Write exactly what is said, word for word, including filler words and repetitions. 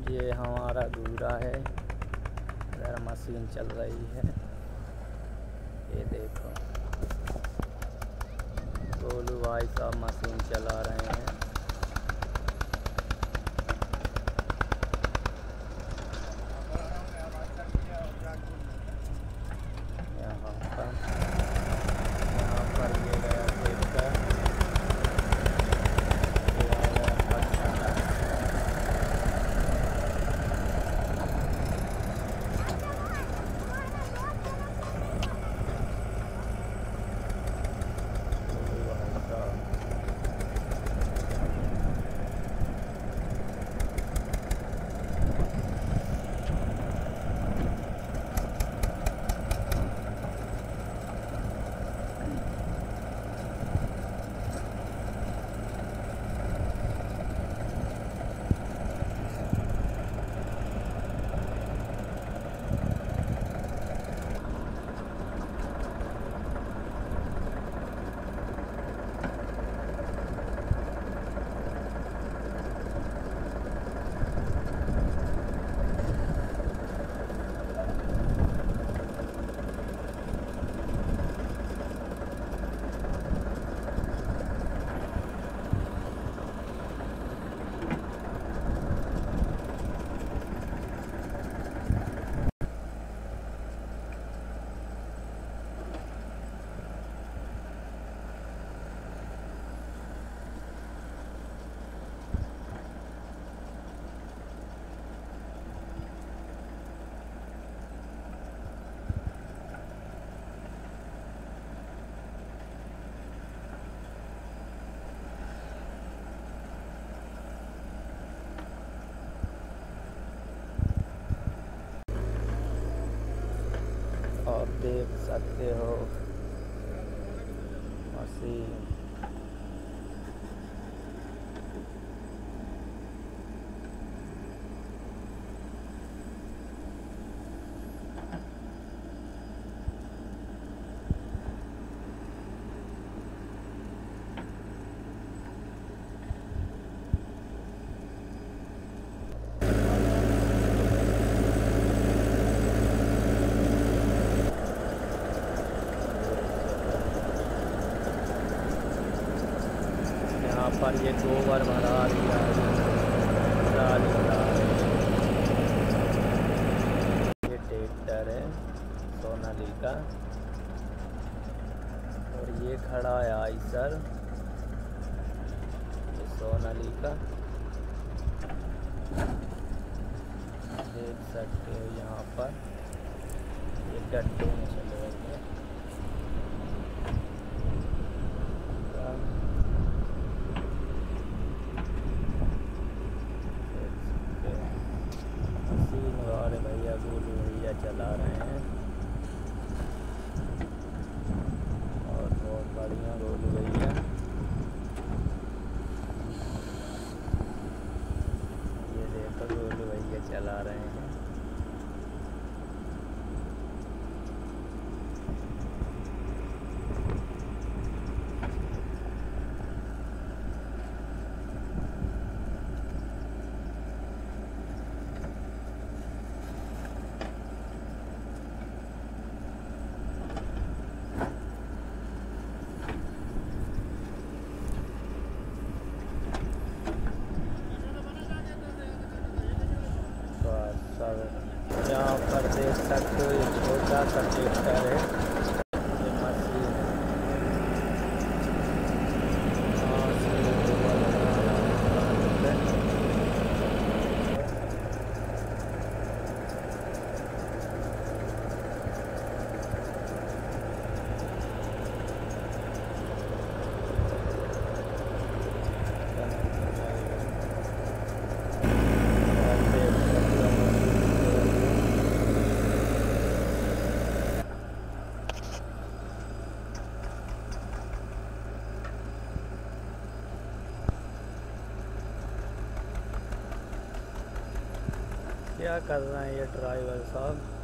ये हमारा दूरा है, इधर मशीन चल रही है। ये देखो गोलू भाई साहब मशीन चला रहे हैं। यहाँ पर यहाँ पर ये गया ट्रैक्टर, ये आ गया पटना। और देख सकते हो मशीन। यहाँ पर ये गोबर भरा दिया है, डाली भरा है। ये ट्रैक्टर है सोनालिका, और ये खड़ा है आइसर, ये सोनालिका देख सकते हो। यहाँ पर ये गड्ढे में चले गए। भैया गोलू भैया चला रहे हैं, और बहुत बढ़िया गोलू भैया। ये देखो गोलू भैया चला रहे हैं। यहाँ पर देख सकते हो एक छोटा सा ट्रैक्टर है, ये मशीन है। क्या कर रहे हैं ये ड्राइवर साहब।